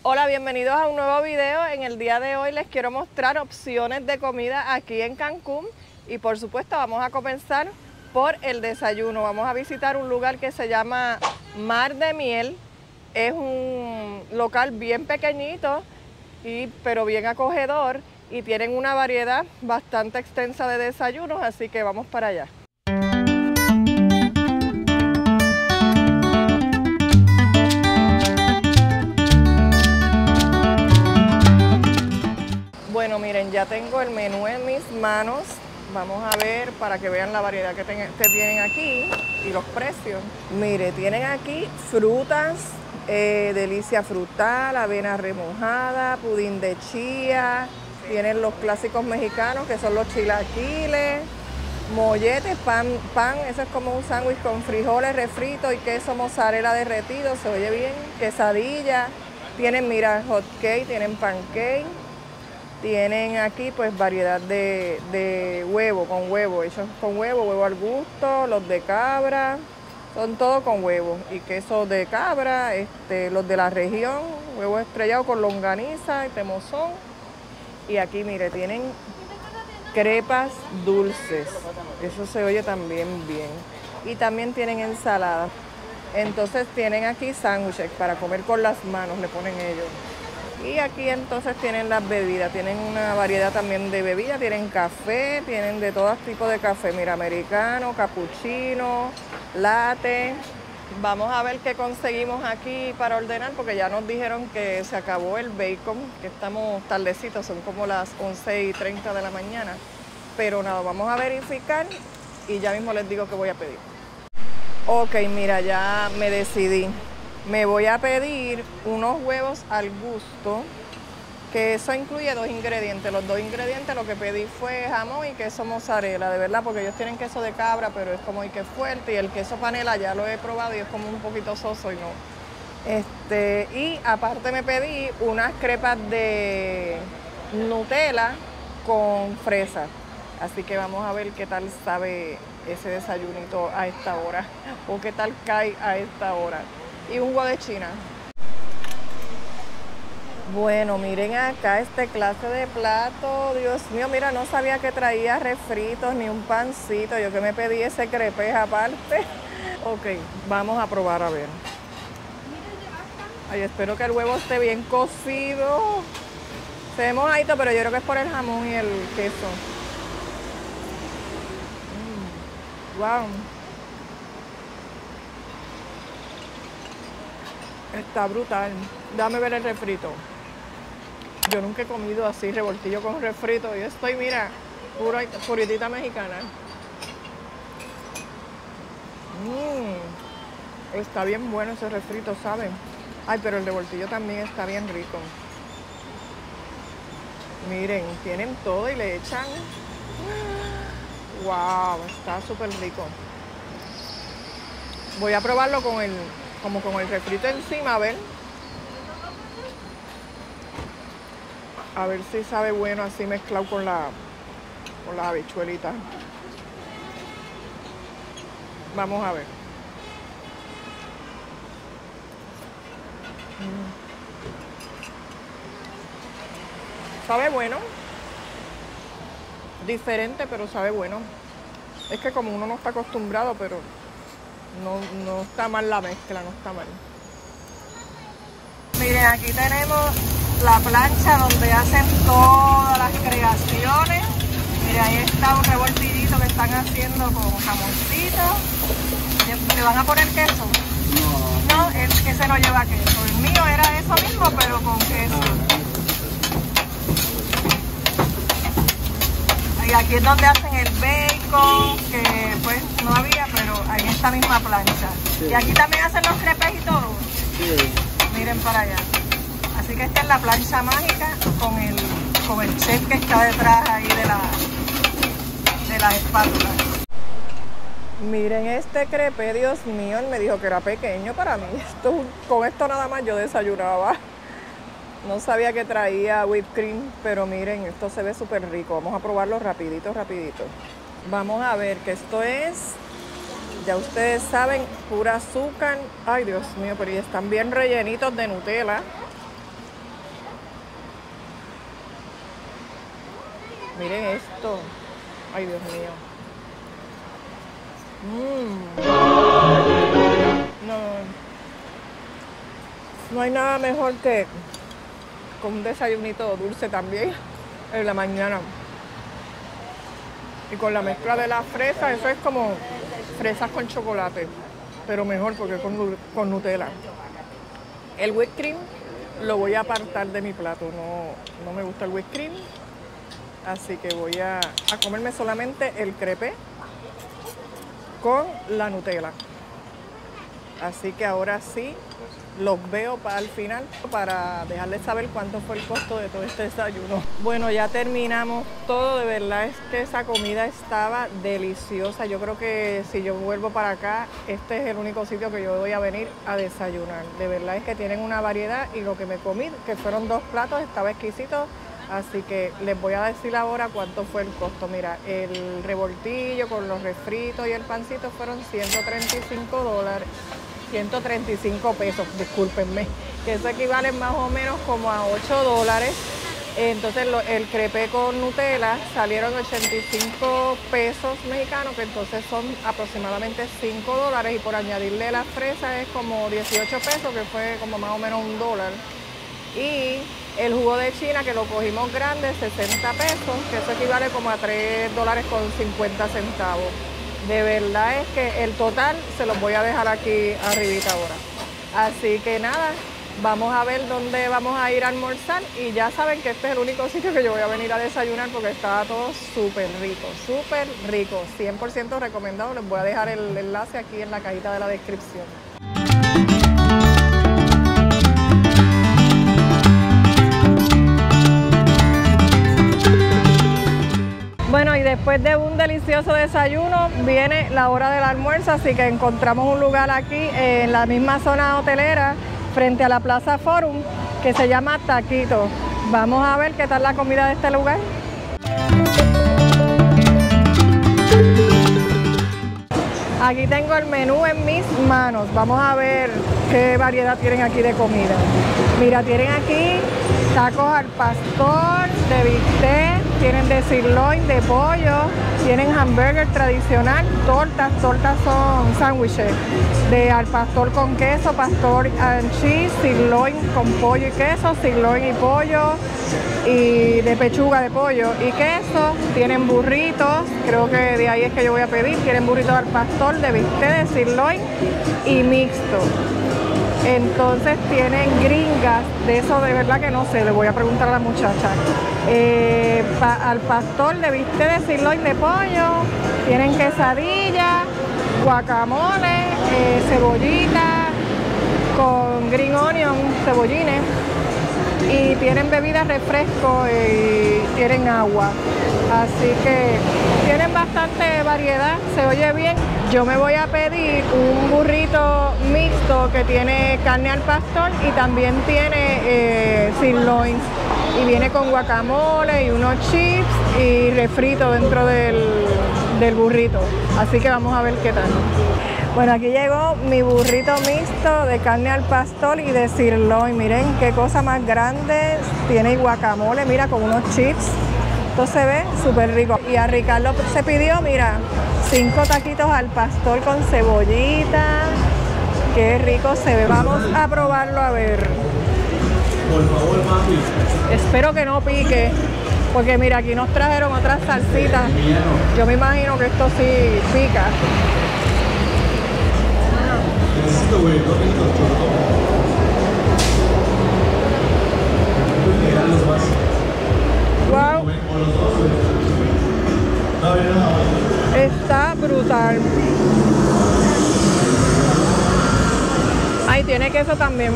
Hola, bienvenidos a un nuevo video. En el día de hoy les quiero mostrar opciones de comida aquí en Cancún y por supuesto vamos a comenzar por el desayuno. Vamos a visitar un lugar que se llama Mar de Miel. Es un local bien pequeñito pero bien acogedor y tienen una variedad bastante extensa de desayunos, así que vamos para allá. Bueno, miren, ya tengo el menú en mis manos. Vamos a ver para que vean la variedad que tienen aquí y los precios. Mire, tienen aquí frutas, delicia frutal, avena remojada, pudín de chía. Tienen los clásicos mexicanos que son los chilaquiles, molletes, pan, eso es como un sándwich con frijoles refritos y queso mozzarella derretido, se oye bien, quesadilla. Tienen, mira, hot cake, tienen pancake. Tienen aquí pues variedad de huevo, con huevo, hechos con huevo al gusto, los de cabra, son todos con huevo. Y queso de cabra, los de la región, huevo estrellado con longaniza y temozón. Y aquí, mire, tienen crepas dulces, eso se oye también bien. Y también tienen ensalada. Entonces tienen aquí sándwiches para comer con las manos, le ponen ellos. Y aquí entonces tienen las bebidas, tienen una variedad también de bebidas, tienen café, tienen de todos tipos de café, mira, americano, capuchino, latte. Vamos a ver qué conseguimos aquí para ordenar, porque ya nos dijeron que se acabó el bacon, que estamos tardecitos, son como las 11:30 de la mañana. Pero nada, vamos a verificar y ya mismo les digo qué voy a pedir. Ok, mira, ya me decidí. Me voy a pedir unos huevos al gusto, que eso incluye dos ingredientes. Los dos ingredientes lo que pedí fue jamón y queso mozzarella, de verdad, porque ellos tienen queso de cabra, pero es como que fuerte, y el queso panela ya lo he probado y es como un poquito soso y no. Y aparte me pedí unas crepas de Nutella con fresa. Así que vamos a ver qué tal sabe ese desayunito a esta hora, o qué tal cae a esta hora. Y un jugo de China. Bueno, miren acá este clase de plato. Dios mío, mira, no sabía que traía refritos ni un pancito. Yo que me pedí ese crepes aparte. Ok, vamos a probar a ver. Ay, espero que el huevo esté bien cocido. Se ve mojadito, pero yo creo que es por el jamón y el queso. Wow. Está brutal. Dame ver el refrito. Yo nunca he comido así revoltillo con refrito. Yo estoy, mira, puritita mexicana. Está bien bueno ese refrito, ¿saben? Ay, pero el revoltillo también está bien rico. Miren, tienen todo y le echan. Wow, está súper rico. Voy a probarlo con el refrito encima, a ver si sabe bueno así mezclado con las habichuelitas. Vamos a ver. Sabe bueno, diferente, pero sabe bueno. Es que como uno no está acostumbrado, pero no está mal la mezcla, no está mal. Miren, aquí tenemos la plancha donde hacen todas las creaciones. Miren, ahí está un revoltidito que están haciendo con jamoncito. ¿Le van a poner queso? No, ese no lleva queso. El mío era eso mismo, pero con queso. Y aquí es donde hacen el bacon, que pues no había, pero ahí en esta misma plancha. Sí. Y aquí también hacen los crepes y todo. Sí. Miren para allá. Así que esta es la plancha mágica con el chef que está detrás ahí de las espátulas. Miren este crepe, Dios mío, él me dijo que era pequeño para mí. Con esto nada más yo desayunaba. No sabía que traía whipped cream, pero miren, esto se ve súper rico. Vamos a probarlo rapidito. Vamos a ver que esto es, ya ustedes saben, pura azúcar. Ay, Dios mío, pero ya están bien rellenitos de Nutella. Miren esto. Ay, Dios mío. No, no hay nada mejor que con un desayunito dulce también en la mañana. Y con la mezcla de la fresa, eso es como fresas con chocolate, pero mejor porque con Nutella. El whipped cream lo voy a apartar de mi plato, no me gusta el whipped cream, así que voy a comerme solamente el crepé con la Nutella. Así que ahora sí los veo para el final para dejarles saber cuánto fue el costo de todo este desayuno. Bueno, ya terminamos todo. De verdad es que esa comida estaba deliciosa. Yo creo que si yo vuelvo para acá, este es el único sitio que yo voy a venir a desayunar. De verdad es que tienen una variedad y lo que me comí, que fueron 2 platos, estaba exquisito. Así que les voy a decir ahora cuánto fue el costo. Mira, el revoltillo con los refritos y el pancito fueron $135. 135 pesos, discúlpenme, que eso equivale más o menos como a $8. Entonces el crepé con Nutella salieron 85 pesos mexicanos, que entonces son aproximadamente $5, y por añadirle la fresa es como 18 pesos, que fue como más o menos $1. Y el jugo de China, que lo cogimos grande, 60 pesos, que eso equivale como a $3.50. De verdad es que el total se los voy a dejar aquí arribita ahora. Así que nada, vamos a ver dónde vamos a ir a almorzar, y ya saben que este es el único sitio que yo voy a venir a desayunar porque estaba todo súper rico, 100% recomendado. Les voy a dejar el enlace aquí en la cajita de la descripción. Bueno, y después de un delicioso desayuno viene la hora del almuerzo, así que encontramos un lugar aquí en la misma zona hotelera frente a la Plaza Forum que se llama Taquito. Vamos a ver qué tal la comida de este lugar. Aquí tengo el menú en mis manos. Vamos a ver qué variedad tienen aquí de comida. Mira, tienen aquí tacos al pastor, de bistec, tienen de sirloin, de pollo, tienen hamburger tradicional, tortas son sándwiches de al pastor con queso, pastor and cheese, sirloin con pollo y queso, sirloin y pollo, y de pechuga de pollo y queso. Tienen burritos, creo que de ahí es que yo voy a pedir. Tienen burritos al pastor, de bistec, de sirloin y mixto. Entonces tienen gringas, de eso de verdad que no sé, le voy a preguntar a la muchacha. Al pastor de bistec, de sirloin, de pollo, tienen quesadilla, guacamole, cebollita con green onion, cebollines, y tienen bebidas, refresco y tienen agua. Así que tienen bastante variedad, se oye bien. Yo me voy a pedir un burrito mixto que tiene carne al pastor y también tiene sirloin, y viene con guacamole y unos chips y refrito dentro del burrito. Así que vamos a ver qué tal. Bueno, aquí llegó mi burrito mixto de carne al pastor y de sirloin. Miren qué cosa más grande. Tiene guacamole, mira, con unos chips. Esto se ve súper rico. Y a Ricardo se pidió, mira, 5 taquitos al pastor con cebollita. Qué rico se ve. Vamos a probarlo a ver. Por favor, papi. Espero que no pique, porque mira, aquí nos trajeron otras salsitas. Yo me imagino que esto sí pica. Necesito, güey, 2 minutos, los más. Wow, está brutal. Ay, tiene queso también.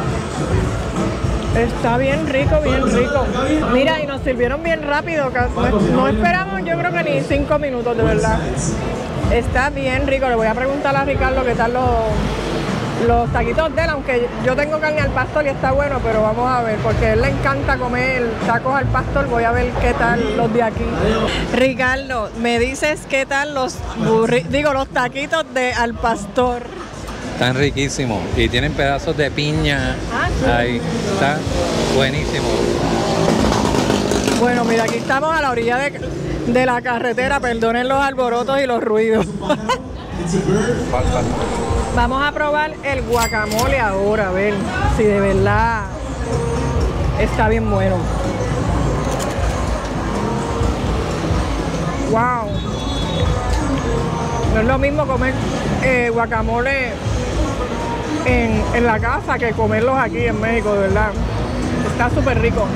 Está bien rico, bien rico. Mira, y nos sirvieron bien rápido. No esperamos, yo creo que ni 5 minutos, de verdad. Está bien rico. Le voy a preguntar a Ricardo qué tal los taquitos de él, aunque yo tengo carne al pastor y está bueno, pero vamos a ver, porque a él le encanta comer tacos al pastor. Voy a ver qué tal los de aquí. Ricardo, ¿me dices qué tal los taquitos de al pastor? Están riquísimos y tienen pedazos de piña. Ah, sí. Ahí está buenísimo. Bueno, mira, aquí estamos a la orilla de la carretera, perdonen los alborotos y los ruidos. Vamos a probar el guacamole ahora, a ver si de verdad está bien bueno. Wow. No es lo mismo comer guacamole en la casa que comerlos aquí en México, de verdad. Está súper rico.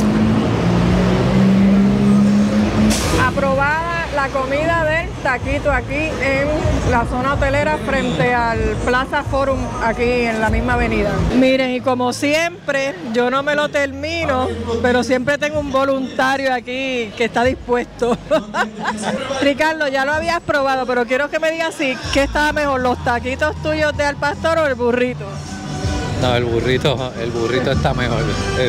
Aprobada la comida del taquito aquí en la zona hotelera frente al Plaza Forum, aquí en la misma avenida. Miren, y como siempre, yo no me lo termino, pero siempre tengo un voluntario aquí que está dispuesto. Ricardo, ya lo habías probado, pero quiero que me digas si ¿qué estaba mejor, los taquitos tuyos de al pastor o el burrito? No, el burrito está mejor.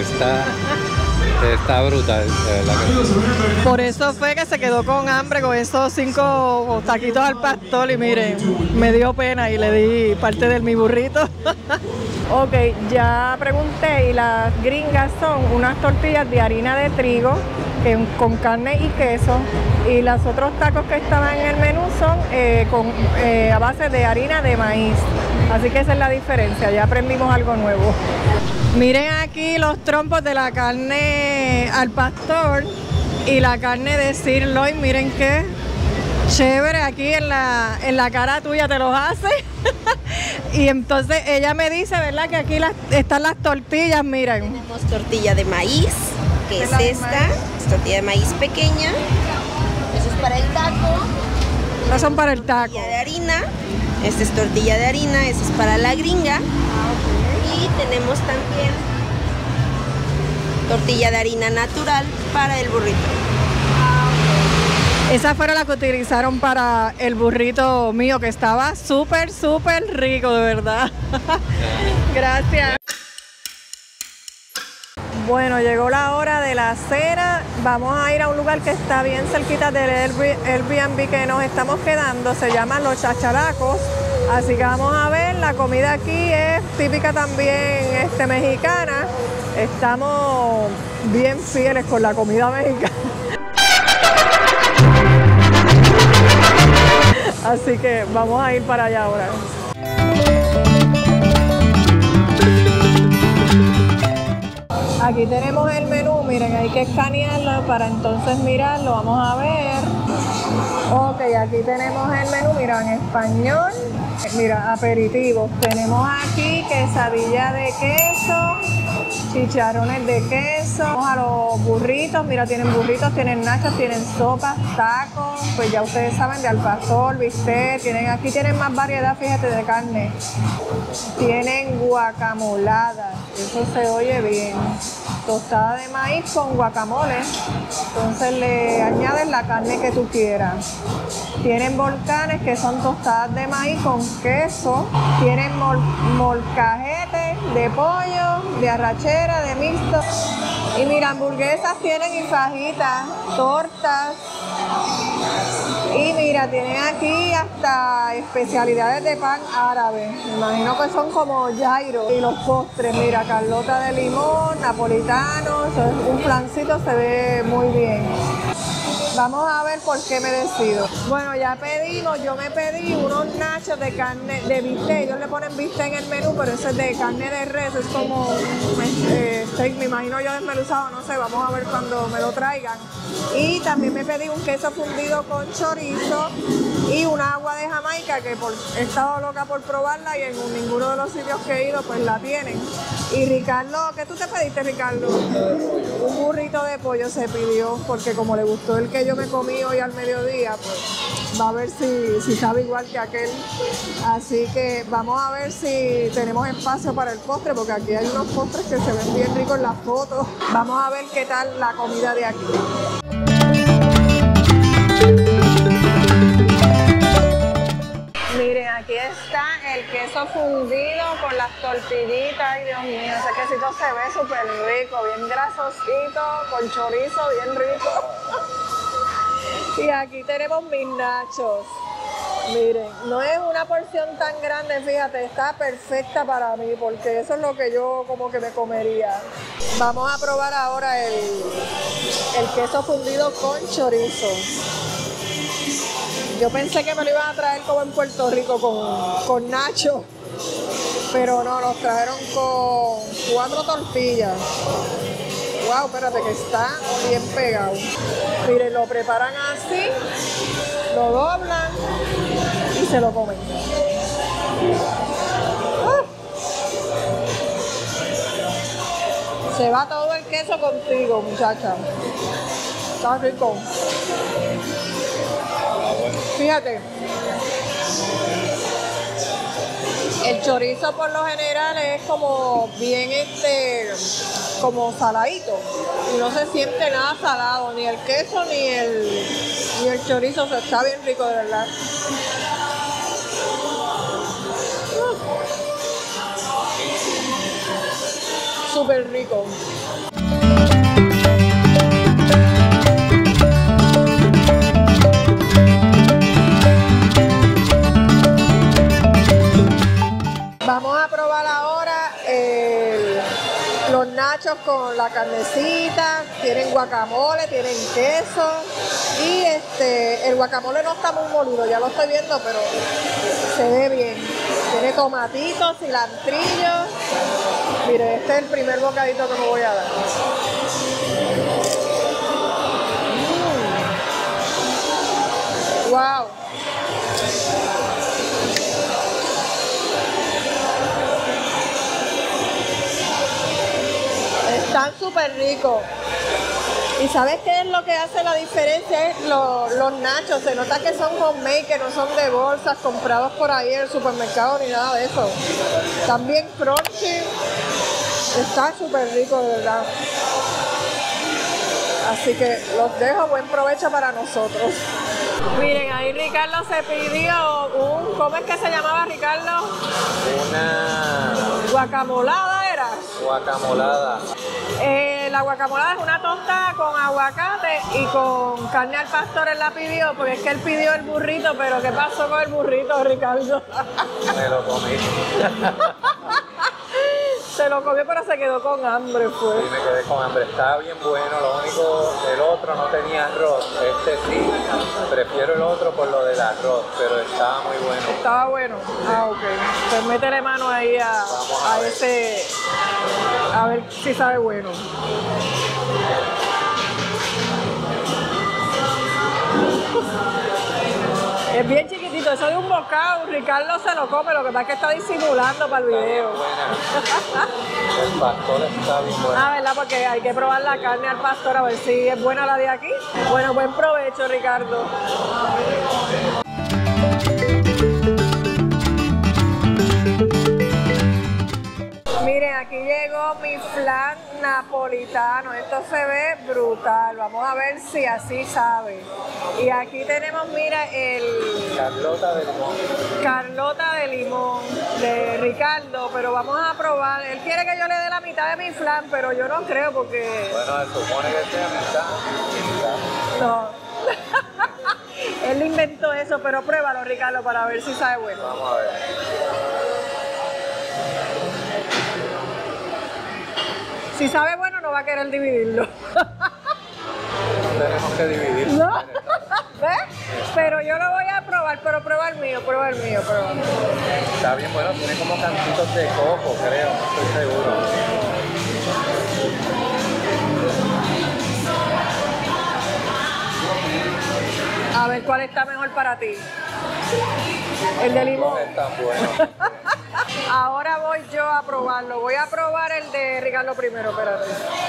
Está brutal, de verdad que. Por eso fue que se quedó con hambre con esos 5 taquitos al pastor y miren, me dio pena y le di parte de mi burrito. Ok, ya pregunté y las gringas son unas tortillas de harina de trigo con carne y queso, y los otros tacos que estaban en el menú son a base de harina de maíz. Así que esa es la diferencia, ya aprendimos algo nuevo. Miren aquí los trompos de la carne al pastor y la carne de sirloin, miren qué chévere, aquí en la cara tuya te los hace. Y entonces ella me dice, ¿verdad? Que aquí están las tortillas, miren. Tenemos tortilla de maíz, que es esta, es tortilla de maíz pequeña. Eso es para el taco. Estas son para el taco. Tortilla de harina, esta es tortilla de harina, esa es para la gringa. Y tenemos también tortilla de harina natural para el burrito. Esa fueron las que utilizaron para el burrito mío, que estaba súper rico, de verdad. Gracias. Bueno, llegó la hora de la cena. Vamos a ir a un lugar que está bien cerquita del Airbnb que nos estamos quedando. Se llaman Los Chachalacos. Así que vamos a ver, la comida aquí es típica también mexicana. Estamos bien fieles con la comida mexicana. Así que vamos a ir para allá ahora. Aquí tenemos el menú, miren, hay que escanearlo para entonces mirarlo, vamos a ver. Ok, aquí tenemos el menú, mira, en español. Mira, aperitivos. Tenemos aquí quesadilla de queso, chicharrones de queso. Vamos a los burritos. Mira, tienen burritos, tienen nachos, tienen sopas, tacos. Pues ya ustedes saben, de al pastor, bistec. Aquí tienen más variedad, fíjate, de carne. Tienen guacamoladas. Eso se oye bien. Tostada de maíz con guacamole. Entonces le añades la carne que tú quieras. Tienen volcanes, que son tostadas de maíz con queso. Tienen molcajetes de pollo, de arrachera, de mixto. Y mira, hamburguesas tienen y fajitas, tortas. Y mira, tienen aquí hasta especialidades de pan árabe. Me imagino que son como gyro. Y los postres, mira, carlota de limón, napolitano. Eso es un flancito, se ve muy bien. Vamos a ver por qué me decido. Bueno, ya pedimos, yo me pedí unos nachos de carne, de bistec. Ellos le ponen bistec en el menú, pero ese es de carne de res, es como steak, me imagino yo desmenuzado, no sé, vamos a ver cuando me lo traigan. Y también me pedí un queso fundido con chorizo y un agua de Jamaica, que he estado loca por probarla y en ninguno de los sitios que he ido pues la tienen. Y Ricardo, ¿qué tú te pediste, Ricardo? Un burrito de pollo se pidió, porque como le gustó el que yo me comí hoy al mediodía, pues va a ver si sabe igual que aquel. Así que vamos a ver si tenemos espacio para el postre, porque aquí hay unos postres que se ven bien ricos en las fotos. Vamos a ver qué tal la comida de aquí. Miren, aquí está el queso fundido con las tortillitas. Ay, Dios mío, ese quesito se ve súper rico, bien grasosito, con chorizo, bien rico. Y aquí tenemos mis nachos. Miren, no es una porción tan grande, fíjate, está perfecta para mí, porque eso es lo que yo como que me comería. Vamos a probar ahora el queso fundido con chorizo. Yo pensé que me lo iban a traer como en Puerto Rico con nacho, pero no, nos trajeron con 4 tortillas. Wow, espérate que está bien pegado. Miren, lo preparan así, lo doblan y se lo comen. Se va todo el queso contigo, muchacha. Está rico. Fíjate, el chorizo por lo general es como bien como saladito y no se siente nada salado, ni el queso ni el chorizo. Está bien rico, de verdad. Súper rico. Vamos a probar ahora los nachos con la carnecita. Tienen guacamole, tienen queso y el guacamole no está muy molido, ya lo estoy viendo, pero se ve bien. Tiene tomatitos, cilantrillo. Mire, este es el primer bocadito que me voy a dar. Wow. Están súper ricos. ¿Y sabes qué es lo que hace la diferencia? Es los nachos. Se nota que son homemade, que no son de bolsas comprados por ahí en el supermercado ni nada de eso. Están bien crunchy. Está súper rico, de verdad. Así que los dejo. Buen provecho para nosotros. Miren, ahí Ricardo se pidió ¿cómo es que se llamaba, Ricardo? Una Guacamolada era. guacamolada. La guacamolada es una tostada con aguacate y con carne al pastor. Él la pidió porque es que él pidió el burrito, pero ¿qué pasó con el burrito, Ricardo? Me lo comí. Se lo comió, pero se quedó con hambre, pues. Sí, me quedé con hambre. Estaba bien bueno. Lo único, el otro no tenía arroz. Este sí. Prefiero el otro por lo del arroz, pero estaba muy bueno. Estaba bueno. Ah, ok. Pues métele mano ahí a ese. A ver si sabe bueno. Es bien chiquitito, eso de un bocado, Ricardo se lo come, lo que pasa es que está disimulando para el video. El pastor está bien bueno. Ah, ¿verdad? Porque hay que probar la carne al pastor a ver si es buena la de aquí. Bueno, buen provecho, Ricardo. Miren, aquí llegó mi flan napolitano. Esto se ve brutal. Vamos a ver si así sabe. Y aquí tenemos, mira, el Carlota de limón. Carlota de limón de Ricardo, pero vamos a probar. Él quiere que yo le dé la mitad de mi flan, pero yo no creo porque... Bueno, se supone que sea mitad. No. Él inventó eso, pero pruébalo, Ricardo, para ver si sabe bueno. Vamos a ver. Si sabe bueno, no va a querer dividirlo. Tenemos que dividir. ¿No? ¿Ves? Pero yo lo voy a probar, pero prueba el mío, prueba el mío, prueba. Está bien bueno, tiene como cantitos de coco, creo, no estoy seguro. A ver cuál está mejor para ti. El de limón. No es tan bueno. Ahora voy yo a probarlo. Voy a probar el de Ricardo primero, espérate.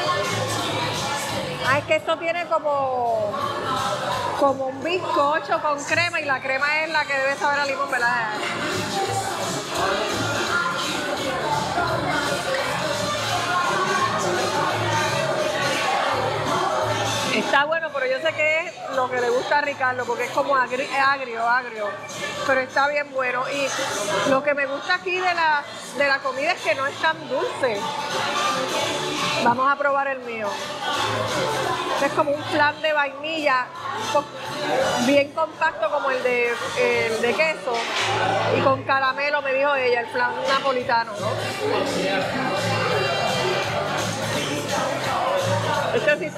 Ah, es que esto tiene como un bizcocho con crema y la crema es la que debe saber a limón, ¿verdad? Está bueno, pero yo sé que es lo que le gusta a Ricardo, porque es como agrio. Pero está bien bueno. Y lo que me gusta aquí de la comida es que no es tan dulce. Vamos a probar el mío. Este es como un flan de vainilla, bien compacto como el de queso. Y con caramelo, me dijo ella, el flan napolitano, ¿no?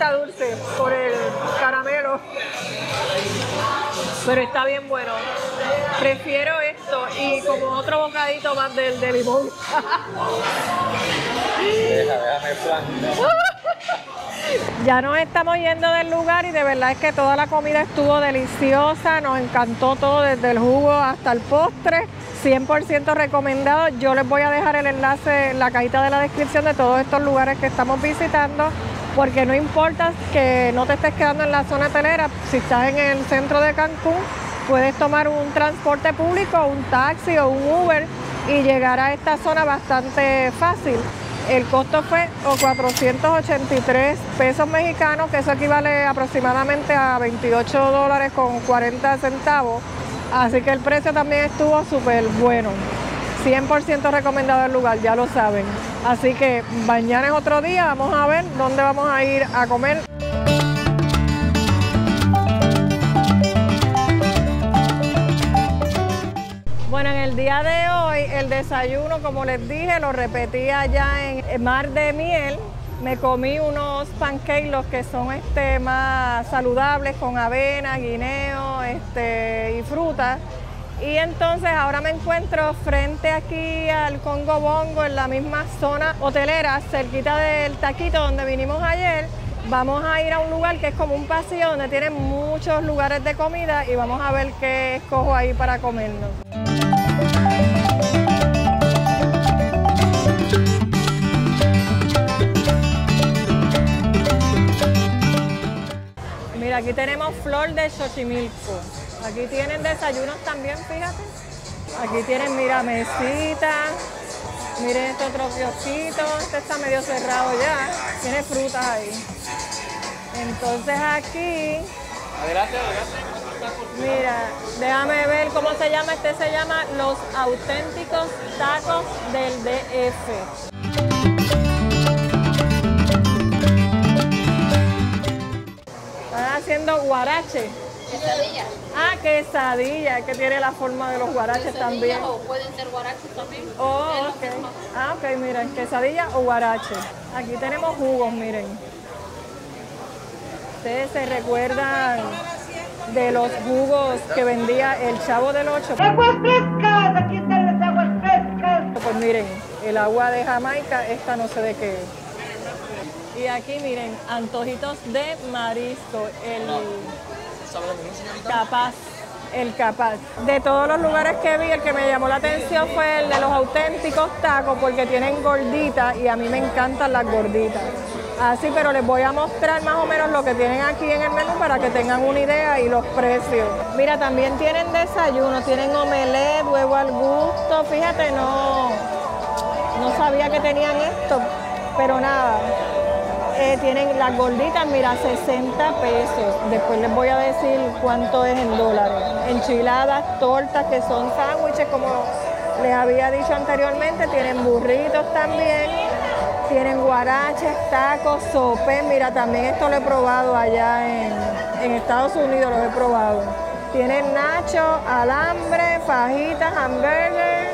está dulce por el caramelo. Pero está bien bueno. Prefiero esto y como otro bocadito más del de limón. Déjame el plan. Ya nos estamos yendo del lugar y de verdad es que toda la comida estuvo deliciosa, nos encantó todo, desde el jugo hasta el postre, 100% recomendado. Yo les voy a dejar el enlace en la cajita de la descripción de todos estos lugares que estamos visitando, porque no importa que no te estés quedando en la zona hotelera, si estás en el centro de Cancún, puedes tomar un transporte público, un taxi o un Uber y llegar a esta zona bastante fácil. El costo fue 483 pesos mexicanos, que eso equivale aproximadamente a 28 dólares con 40 centavos. Así que el precio también estuvo súper bueno. 100% recomendado el lugar, ya lo saben. Así que mañana es otro día, vamos a ver dónde vamos a ir a comer. Bueno, en el día de hoy el desayuno, como les dije, lo repetí allá en Mar de Miel. Me comí unos pancakes, los que son más saludables, con avena, guineo y frutas. Y entonces ahora me encuentro frente aquí al Congo Bongo, en la misma zona hotelera, cerquita del Taquito donde vinimos ayer. Vamos a ir a un lugar que es como un pasillo donde tienen muchos lugares de comida y vamos a ver qué escojo ahí para comernos. Mira, aquí tenemos flor de Xochimilco. Aquí tienen desayunos también, fíjate. Aquí tienen, mira, mesitas. Miren este otro kiosquito. Este está medio cerrado ya. Tiene frutas ahí. Entonces aquí... Adelante. Mira, déjame ver cómo se llama. Este se llama Los Auténticos Tacos del DF. Están haciendo guarache. Quesadilla. Ah, quesadilla, que tiene la forma de los guaraches también. O pueden ser guaraches también. Oh, ok. Ah, ok, miren, quesadilla o guarache. Aquí tenemos jugos, miren. Ustedes se recuerdan de los jugos que vendía el Chavo del Ocho. ¡Aguas frescas! Aquí están las aguas frescas. Pues miren, el agua de Jamaica, esta no sé de qué es. Y aquí miren, antojitos de marisco, el capaz. De todos los lugares que vi, el que me llamó la atención fue el de los auténticos tacos, porque tienen gorditas y a mí me encantan las gorditas. Así, pero les voy a mostrar más o menos lo que tienen aquí en el menú para que tengan una idea y los precios. Mira, también tienen desayuno, tienen omelette, huevo al gusto. Fíjate, no sabía que tenían esto, pero nada. Tienen las gorditas, mira, 60 pesos. Después les voy a decir cuánto es en dólares. Enchiladas, tortas, que son sándwiches, como les había dicho anteriormente. Tienen burritos también. Tienen guaraches, tacos, sopes. Mira, también esto lo he probado allá en Estados Unidos, lo he probado. Tienen nachos, alambre, fajitas, hamburger.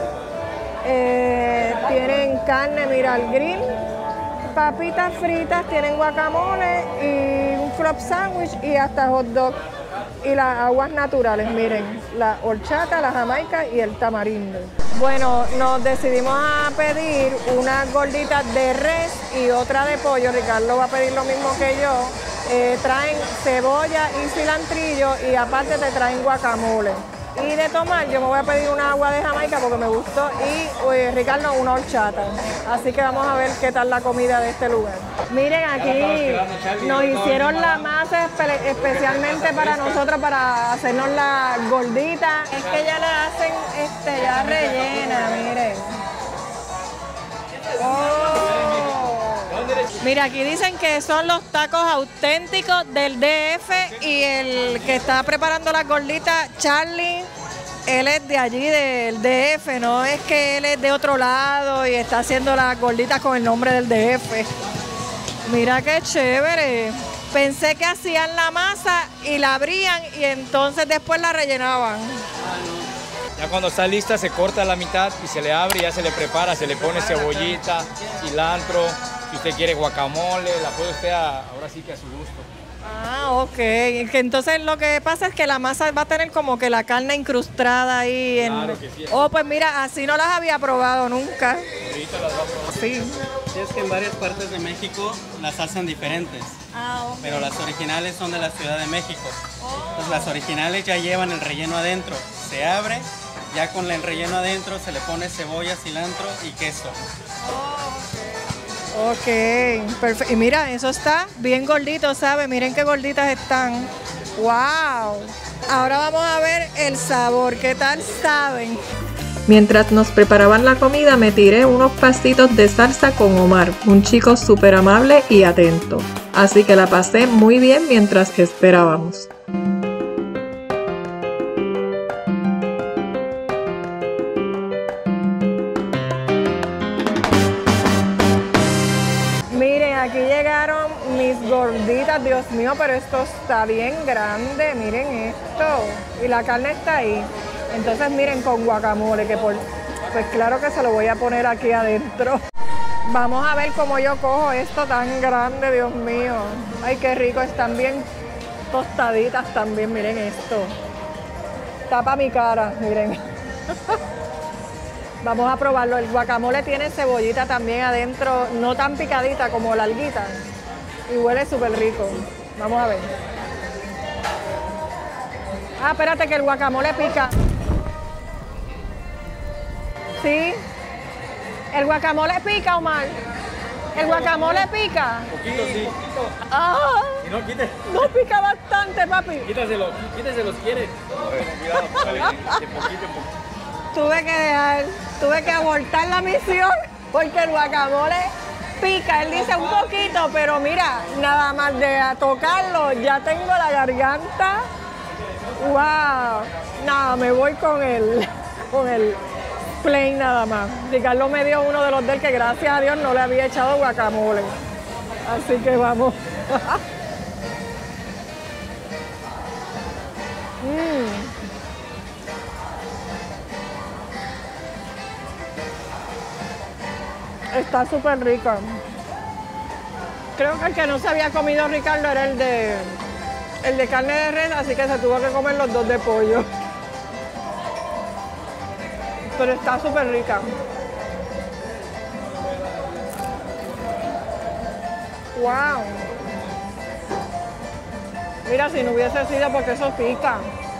Tienen carne, mira, al grill. Papitas fritas, tienen guacamole y un flop sandwich y hasta hot dog. Y las aguas naturales, miren, la horchata, la jamaica y el tamarindo. Bueno, nos decidimos a pedir unas gorditas de res y otra de pollo. Ricardo va a pedir lo mismo que yo. Traen cebolla y cilantrillo y aparte te traen guacamole. Y de tomar, yo me voy a pedir una agua de Jamaica porque me gustó y Ricardo una horchata. Así que vamos a ver qué tal la comida de este lugar. Miren, aquí nos hicieron la masa especialmente para nosotros, para hacernos la gordita. Es que ya la hacen ya rellena, miren. Oh. Mira, aquí dicen que son los tacos auténticos del DF y el que está preparando las gorditas, Charlie, él es de allí, del DF, no es que él es de otro lado y está haciendo las gorditas con el nombre del DF. Mira qué chévere. Pensé que hacían la masa y la abrían y entonces después la rellenaban. Ya cuando está lista se corta a la mitad y se le abre y ya se le prepara, se le pone cebollita, cilantro, Si usted quiere guacamole, la puede usted ahora sí que a su gusto. Ah, ok. Que entonces lo que pasa es que la masa va a tener como que la carne incrustada ahí. Claro que sí. Oh, pues mira, así no las había probado nunca. Ahorita las va a probar. Sí. Sí, es que en varias partes de México las hacen diferentes, Ah, ok. pero las originales son de la Ciudad de México. Entonces las originales ya llevan el relleno adentro. Se abre, ya con el relleno adentro se le pone cebolla, cilantro y queso. Ok, perfecto. Y mira, eso está bien gordito, ¿sabes? Miren qué gorditas están. ¡Wow! Ahora vamos a ver el sabor. ¿Qué tal saben? Mientras nos preparaban la comida, me tiré unos pasitos de salsa con Omar, un chico súper amable y atento. Así que la pasé muy bien mientras esperábamos. Miren, aquí llegaron mis gorditas. Dios mío, pero esto está bien grande. Miren esto. Y la carne está ahí. Entonces miren, con guacamole, pues claro que se lo voy a poner aquí adentro. Vamos a ver cómo yo cojo esto tan grande, Dios mío. Ay, qué rico, están bien tostaditas también, miren esto. Tapa mi cara, miren. Vamos a probarlo. El guacamole tiene cebollita también adentro, no tan picadita como la alguita. Y huele súper rico. Vamos a ver. Ah, espérate que el guacamole pica. Sí. El guacamole pica, Omar. El guacamole pica. Poquito sí. Ah, Si no, quite. no pica bastante, papi. Quíteselo si quiere. Cuidado, dale, de poquito en poquito. Tuve que abortar la misión porque el guacamole pica. Él dice un poquito, pero mira, nada más de tocarlo, ya tengo la garganta. Wow. Nada, me voy con el plain nada más. Ricardo me dio uno de los del que gracias a Dios no le había echado guacamole. Así que vamos. Está súper rica. Creo que el que no se había comido Ricardo era el de carne de res, así que se tuvo que comer los dos de pollo. Pero está súper rica. ¡Wow! Mira, si no hubiese sido porque eso pica,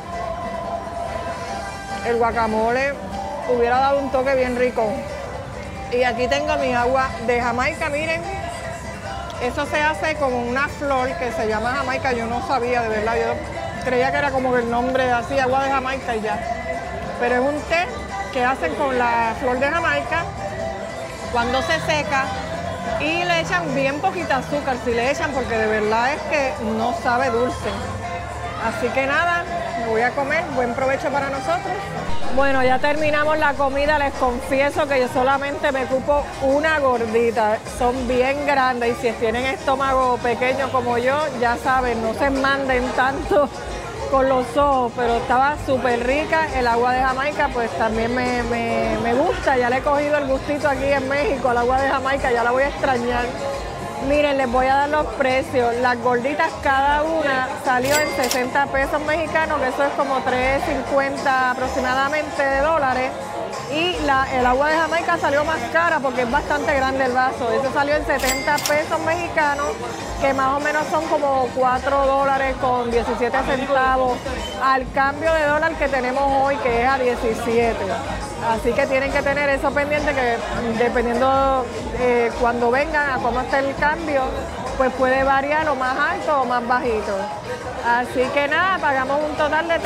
el guacamole hubiera dado un toque bien rico. Y aquí tengo mi agua de Jamaica, miren. Eso se hace con una flor que se llama Jamaica. Yo no sabía, de verdad. Yo creía que era como el nombre así, agua de Jamaica y ya. Pero es un té que hacen con la flor de Jamaica cuando se seca y le echan bien poquita azúcar, si le echan, porque de verdad es que no sabe dulce. Así que nada, me voy a comer. Buen provecho para nosotros. Bueno, ya terminamos la comida. Les confieso que yo solamente me cupo una gordita. Son bien grandes y si tienen estómago pequeño como yo, ya saben, no se manden tanto con los ojos, pero estaba súper rica. El agua de Jamaica pues también me gusta. Ya le he cogido el gustito aquí en México al agua de Jamaica, ya la voy a extrañar. Miren, les voy a dar los precios. Las gorditas cada una salió en 60 pesos mexicanos, que eso es como 3.50 aproximadamente de dólares. Y el agua de Jamaica salió más cara porque es bastante grande el vaso. Eso salió en 70 pesos mexicanos, que más o menos son como 4 dólares con 17 centavos al cambio de dólar que tenemos hoy, que es a 17. Así que tienen que tener eso pendiente, que dependiendo cuando vengan a cómo esté el cambio, pues puede variar o más alto o más bajito. Así que nada, pagamos un total de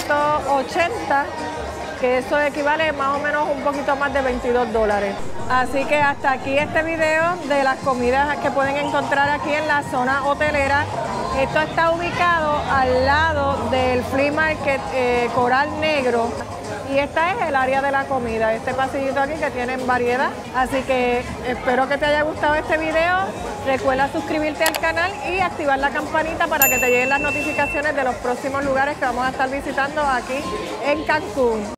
380, que eso equivale más o menos un poquito más de 22 dólares. Así que hasta aquí este video de las comidas que pueden encontrar aquí en la zona hotelera. Esto está ubicado al lado del Flea Market Coral Negro. Y esta es el área de la comida, este pasillito aquí que tienen variedad. Así que espero que te haya gustado este video. Recuerda suscribirte al canal y activar la campanita para que te lleguen las notificaciones de los próximos lugares que vamos a estar visitando aquí en Cancún.